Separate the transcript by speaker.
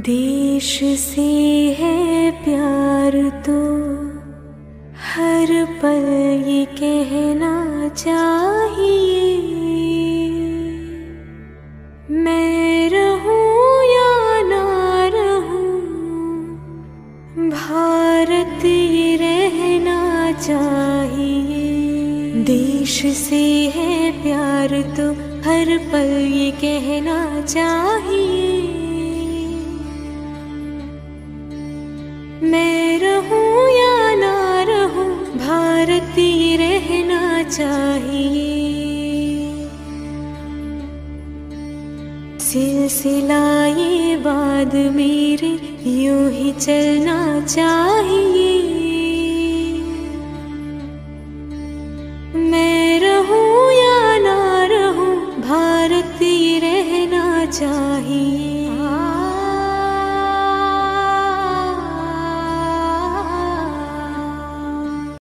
Speaker 1: देश से है प्यार तो हर पल ये कहना चाहिए, मैं रहूं या ना रहूं भारत ये रहना चाहिए। देश से है प्यार तो हर पल ये कहना चाहिए, मैं रहूं या ना रहूं भारत ये रहना चाहिए। सिलसिला ये बाद मेरे यूं ही चलना चाहिए, मैं रहूं या ना रहूं भारत ये रहना चाहिए।